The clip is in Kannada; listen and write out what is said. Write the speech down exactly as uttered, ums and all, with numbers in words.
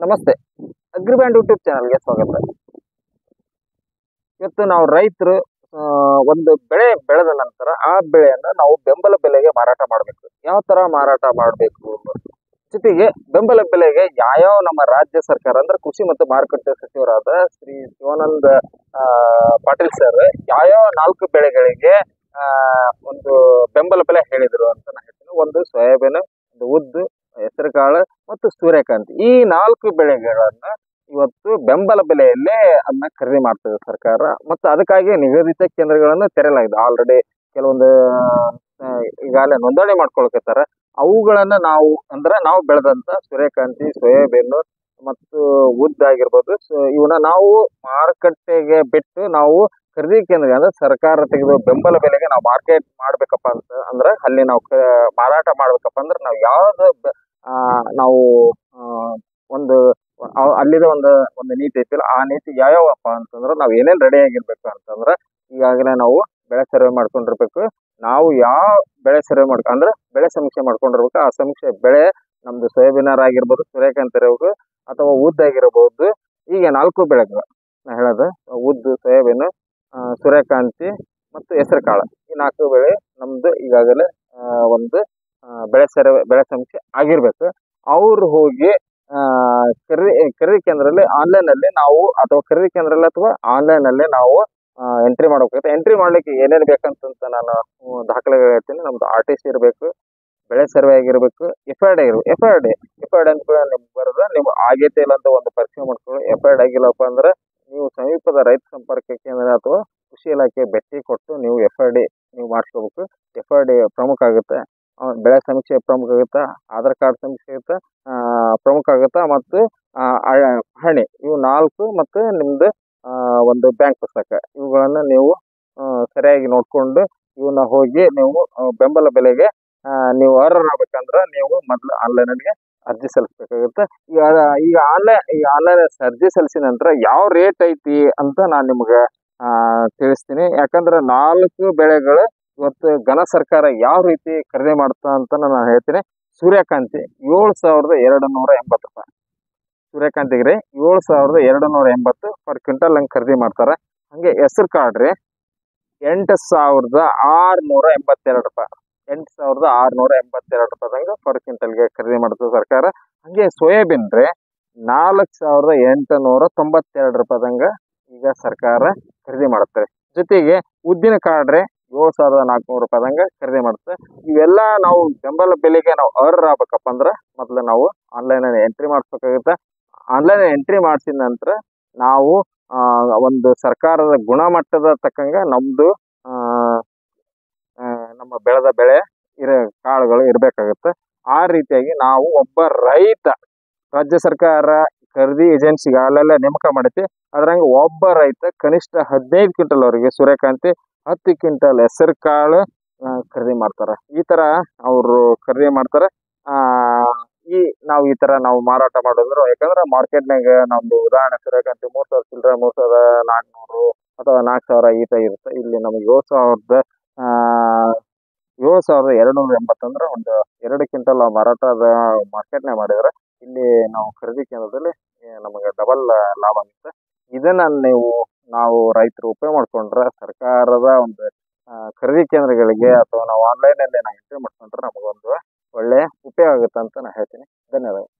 ನಮಸ್ತೆ. ಅಗ್ರಿಬ್ಯಾಂಡ್ ಯೂಟ್ಯೂಬ್ ಚಾನಲ್ಗೆ ಸ್ವಾಗತ. ಇವತ್ತು ನಾವು ರೈತರು ಆ, ಒಂದು ಬೆಳೆ ಬೆಳೆದ ನಂತರ ಆ ಬೆಳೆಯನ್ನ ನಾವು ಬೆಂಬಲ ಬೆಲೆಗೆ ಮಾರಾಟ ಮಾಡಬೇಕು. ಯಾವ ತರ ಮಾರಾಟ ಮಾಡಬೇಕು, ಜೊತೆಗೆ ಬೆಂಬಲ ಬೆಲೆಗೆ ಯಾವ್ಯಾವ ನಮ್ಮ ರಾಜ್ಯ ಸರ್ಕಾರ ಅಂದ್ರೆ ಕೃಷಿ ಮತ್ತು ಮಾರುಕಟ್ಟೆ ಸಚಿವರಾದ ಶ್ರೀ ಶಿವಾನಂದ ಆ, ಪಾಟೀಲ್ ಸರ್ ಯಾವ್ಯಾವ ನಾಲ್ಕು ಬೆಳೆಗಳಿಗೆ ಆ ಒಂದು ಬೆಂಬಲ ಬೆಲೆ ಹೇಳಿದ್ರು ಅಂತ ನಾನು ಹೇಳ್ತೀನಿ. ಒಂದು ಸೋಯಾಬೀನ್, ಒಂದು ಉದ್ದು, ಹೆಸರುಕಾಳು ಮತ್ತು ಸೂರ್ಯಕಾಂತಿ. ಈ ನಾಲ್ಕು ಬೆಳೆಗಳನ್ನ ಇವತ್ತು ಬೆಂಬಲ ಬೆಲೆಯಲ್ಲೇ ಅದನ್ನ ಖರೀದಿ ಮಾಡ್ತದೆ ಸರ್ಕಾರ. ಮತ್ತು ಅದಕ್ಕಾಗಿ ನಿಗದಿತ ಕೇಂದ್ರಗಳನ್ನು ತೆರೆಯಲಾಗಿದೆ. ಆಲ್ರೆಡಿ ಕೆಲವೊಂದು ಆ, ಈಗಾಗಲೇ ನೋಂದಣಿ ಮಾಡ್ಕೊಳ್ಕತ್ತಾರ. ಅವುಗಳನ್ನ ನಾವು ಅಂದ್ರೆ ನಾವು ಬೆಳೆದಂತ ಸೂರ್ಯಕಾಂತಿ, ಸೋಯಾಬೀನ್ ಮತ್ತು ಉದ್ದ ಆಗಿರ್ಬೋದು, ಸೊ ಇವನ್ನ ನಾವು ಮಾರುಕಟ್ಟೆಗೆ ಬಿಟ್ಟು ನಾವು ಖರೀದಿ ಕೇಂದ್ರ ಅಂದ್ರೆ ಸರ್ಕಾರ ತೆಗೆದು ಬೆಂಬಲ ಬೆಲೆಗೆ ನಾವು ಮಾರ್ಕೆಟ್ ಮಾಡ್ಬೇಕಪ್ಪ ಅಂತ ಅಂದ್ರೆ ಅಲ್ಲಿ ನಾವು ಕ- ಮಾರಾಟ ಮಾಡ್ಬೇಕಪ್ಪ ಅಂದ್ರೆ ನಾವು ಯಾವ್ದು ಬೆ- ಆ, ನಾವು ಆ, ಒಂದು ಅವ್- ಅಲ್ಲಿದ ಒಂದು ಒಂದು ನೀತಿ ಐತಿಲ್ಲ, ಆ ನೀತಿ ಯಾವ್ಯಾವಪ್ಪ ಅಂತಂದ್ರೆ ನಾವು ಏನೇನ್ ರೆಡಿ ಆಗಿರ್ಬೇಕು ಅಂತಂದ್ರೆ ಈಗಾಗಲೇ ನಾವು ಬೆಳೆ ಸರ್ವೆ ಮಾಡ್ಕೊಂಡಿರ್ಬೇಕು. ನಾವು ಯಾವ ಬೆಳೆ ಸರ್ವೆ ಮಾಡ್ಕೊ ಅಂದ್ರೆ ಬೆಳೆ ಸಮೀಕ್ಷೆ ಮಾಡ್ಕೊಂಡಿರ್ಬೇಕು. ಆ ಸಮೀಕ್ಷೆ ಬೆಳೆ ನಮ್ದು ಸೋಯಾಬೀನರ್ ಆಗಿರ್ಬೋದು, ಸೂರ್ಯಕಾಂತಿ ಇರಬಹುದು ಅಥವಾ ಉದ್ದ ಆಗಿರಬಹುದು. ಈಗ ನಾಲ್ಕು ಬೆಳೆಗಳು ನಾ ಹೇಳೋದು ಉದ್ದು, ಸೋಯಾಬೀನ್, ಆ, ಸೂರ್ಯಕಾಂತಿ ಮತ್ತು ಹೆಸರು ಕಾಳು. ಈ ನಾಲ್ಕು ಬೆಳೆ ನಮ್ದು ಈಗಾಗಲೇ ಆ, ಒಂದು ಆ, ಬೆಳೆ ಸರ್ವೆ ಬೆಳೆ ಸಮೀಕ್ಷೆ ಆಗಿರ್ಬೇಕು. ಅವ್ರು ಹೋಗಿ ಆ ಖರೀದಿ ಖರೀದಿ ಕೇಂದ್ರದಲ್ಲಿ ಆನ್ಲೈನ್ ಅಲ್ಲಿ ನಾವು ಅಥವಾ ಖರೀದಿ ಕೇಂದ್ರದಲ್ಲಿ ಅಥವಾ ಆನ್ಲೈನ್ ಅಲ್ಲಿ ನಾವು ಎಂಟ್ರಿ ಮಾಡ್ಬೇಕಾಗುತ್ತೆ. ಎಂಟ್ರಿ ಮಾಡ್ಲಿಕ್ಕೆ ಏನೇನು ಬೇಕಂತ ನಾನು ಹ್ಮ್, ದಾಖಲೆಗಳು ಹೇಳ್ತೀನಿ. ನಮ್ದು ಆರ್ ಟಿ ಸಿ ಇರಬೇಕು, ಬೆಳೆ ಸರ್ವೆ ಆಗಿರ್ಬೇಕು, ಎಫ್ ಐ ಡಿ ಆಗಿರ್ಬೇಕು. F I D F I D ಅಂತ ನಿಮ್ಗೆ ಬರೋದು ನೀವು ಆಗೈತೆ ಇಲ್ಲ ಅಂತ ಒಂದು ಪರೀಕ್ಷೆ ಮಾಡ್ಕೊಳ್ಳಿ. ಎಫ್ ಐ ಡಿ ಆಗಿಲ್ಲಪ್ಪ ಅಂದ್ರೆ ನೀವು ಸಮೀಪದ ರೈತ ಸಂಪರ್ಕ ಕೇಂದ್ರ ಅಥವಾ ಕೃಷಿ ಇಲಾಖೆ ಭೇಟಿ ಕೊಟ್ಟು ನೀವು ಎಫ್ ಐ ಡಿ ನೀವು ಮಾಡಿಸ್ಕೋಬೇಕು. ಎಫ್ ಐ ಡಿ ಪ್ರಮುಖ ಆಗುತ್ತೆ. ಆ, ಬೆಳೆ ಸಮೀಕ್ಷೆ ಪ್ರಮುಖ ಆಗುತ್ತಾ, ಆಧಾರ್ ಕಾರ್ಡ್ ಸಮೀಕ್ಷೆ ಆಗುತ್ತಾ, ಆ, ಪ್ರಮುಖ ಆಗುತ್ತಾ, ಮತ್ತು ಆ, ಅ- ಹಣಿ ಇವು ನಾಲ್ಕು ಮತ್ತು ನಿಮ್ದು ಆ, ಒಂದು ಬ್ಯಾಂಕ್ ಪುಸ್ತಕ ಇವುಗಳನ್ನ ನೀವು ಆ, ಸರಿಯಾಗಿ ನೋಡ್ಕೊಂಡು ಇವನ್ನ ಹೋಗಿ ನೀವು ಆ, ಬೆಂಬಲ ಬೆಲೆಗೆ ಆ, ನೀವು ಅರ್ಹರಾಗಬೇಕಂದ್ರೆ ನೀವು ಮೊದಲು ಆನ್ಲೈನ್ಗೆ ಅರ್ಜಿ ಸಲ್ಲಿಸ್ಬೇಕಾಗುತ್ತೆ. ಈಗ ಈಗ ಆನ್ಲೈನ್ ಈಗ ಆನ್ಲೈನ್ ಅರ್ಜಿ ಸಲ್ಲಿಸಿದ ನಂತರ ಯಾವ ರೇಟ್ ಐತಿ ಅಂತ ನಾನು ನಿಮ್ಗೆ ಆ, ತಿಳಿಸ್ತೀನಿ. ಯಾಕಂದ್ರೆ ನಾಲ್ಕು ಬೆಳೆಗಳು ಇವತ್ತು ಘನ ಸರ್ಕಾರ ಯಾವ ರೀತಿ ಖರೀದಿ ಮಾಡ್ತಾ ಅಂತ ನಾನು ಹೇಳ್ತೀನಿ. ಸೂರ್ಯಕಾಂತಿ ಏಳು ಸಾವಿರದ ಎರಡು ನೂರ ಎಂಬತ್ತು ರೂಪಾಯಿ ಸೂರ್ಯಕಾಂತಿಗೆ ರೀ ಏಳು ಸಾವಿರದ ಎರಡು ನೂರ ಎಂಬತ್ತು ಪರ್ ಕ್ವಿಂಟಲ್ ಹಂಗೆ ಖರೀದಿ ಮಾಡ್ತಾರೆ. ಹಂಗೆ ಹೆಸರು ಕಾಳು ರೀ ಎಂಟು ಸಾವಿರದ ಆರುನೂರ ಎಂಬತ್ತೆರಡು ರೂಪಾಯಿ ಎಂಟು ಸಾವಿರದ ಆರುನೂರ ಎಂಬತ್ತೆರಡು ರೂಪಾಯಿದಂಗೆ ಪರ್ ಕ್ವಿಂಟಲ್ಗೆ ಖರೀದಿ ಮಾಡ್ತದೆ ಸರ್ಕಾರ. ಹಂಗೆ ಸೋಯಾಬೀನ್ ರೀ ನಾಲ್ಕು ಸಾವಿರದ ಎಂಟುನೂರ ತೊಂಬತ್ತೆರಡು ರೂಪಾಯಿದಂಗೆ ಈಗ ಸರ್ಕಾರ ಖರೀದಿ ಮಾಡುತ್ತೆ. ಜೊತೆಗೆ ಉದ್ದಿನ ಕಾಳು ರೀ ಏಳು ಸಾವಿರದ ನಾಲ್ಕುನೂರು ರೂಪಾಯಿದಂಗೆ ಖರೀದಿ ಮಾಡುತ್ತೆ. ಇವೆಲ್ಲ ನಾವು ಬೆಂಬಲ ಬೆಲೆಗೆ ನಾವು ಅರ್ಹರಾಗಬೇಕಪ್ಪ ಅಂದ್ರೆ ಮೊದಲು ನಾವು ಆನ್ಲೈನ್ ಎಂಟ್ರಿ ಮಾಡಿಸ್ಬೇಕಾಗುತ್ತೆ. ಆನ್ಲೈನ್ ಎಂಟ್ರಿ ಮಾಡಿಸಿದ ನಂತರ ನಾವು ಆ, ಒಂದು ಸರ್ಕಾರದ ಗುಣಮಟ್ಟದ ತಕ್ಕಂಗೆ ನಮ್ದು ಆ, ಆ, ನಮ್ಮ ಬೆಳೆದ ಬೆಳೆ ಇರ ಕಾಳುಗಳು ಇರಬೇಕಾಗುತ್ತೆ. ಆ ರೀತಿಯಾಗಿ ನಾವು ಒಬ್ಬ ರೈತ ರಾಜ್ಯ ಸರ್ಕಾರ ಖರೀದಿ ಏಜೆನ್ಸಿಗೆ ಅಲ್ಲೆಲ್ಲ ನೇಮಕ ಮಾಡೈತಿ. ಅದ್ರಂಗೆ ಒಬ್ಬ ರೈತ ಕನಿಷ್ಠ ಹದಿನೈದು ಕ್ವಿಂಟಲ್ ವರೆಗೆ ಸೂರ್ಯಕಾಂತಿ, ಹತ್ತು ಕ್ವಿಂಟಲ್ ಹೆಸರು ಕಾಳು ಆ, ಖರೀದಿ ಮಾಡ್ತಾರೆ. ಈ ತರ ಅವರು ಖರೀದಿ ಮಾಡ್ತಾರೆ. ಆ ಈ ನಾವು ಈ ತರ ನಾವು ಮಾರಾಟ ಮಾಡಿದ್ರು ಯಾಕಂದ್ರೆ ಮಾರ್ಕೆಟ್ನಾಗ ನಮ್ದು ಉದಾಹರಣೆ ಸೂರ್ಯಕಾಂತಿ ಮೂರ್ ಸಾವಿರ ಚಿಲ್ಲರೆ, ಮೂರ್ ಸಾವಿರದ ನಾಲ್ಕುನೂರು ಅಥವಾ ನಾಲ್ಕು ಸಾವಿರ ಈ ತರ ಇರುತ್ತೆ. ಇಲ್ಲಿ ನಮಗೆ ಏಳು ಸಾವಿರದ ಆ ಏಳು ಸಾವಿರದ ಎರಡು ನೂರ ಎಂಬತ್ತಂದ್ರೆ ಒಂದು ಎರಡು ಕ್ವಿಂಟಲ್ ಮಾರಾಟದ ಮಾರ್ಕೆಟ್ನಾಗ ಮಾಡಿದ್ರೆ ಇಲ್ಲಿ ನಾವು ಖರೀದಿ ಕೇಂದ್ರದಲ್ಲಿ ಏ, ನಮಗೆ ಡಬಲ್ ಲಾಭ ಆಗುತ್ತೆ. ಇದನ್ನ ನೀವು ನಾವು ರೈತರು ಉಪಯೋಗ ಮಾಡ್ಕೊಂಡ್ರೆ ಸರ್ಕಾರದ ಒಂದು ಆ, ಖರೀದಿ ಕೇಂದ್ರಗಳಿಗೆ ಅಥವಾ ನಾವು ಆನ್ಲೈನ್ ಅಲ್ಲಿ ನಾವು ಎಂಟ್ರಿ ಮಾಡ್ಕೊಂಡ್ರೆ ನಮಗೊಂದು ಒಳ್ಳೆ ಉಪಯೋಗ ಆಗುತ್ತೆ ಅಂತ ನಾನು ಹೇಳ್ತೀನಿ. ಧನ್ಯವಾದ.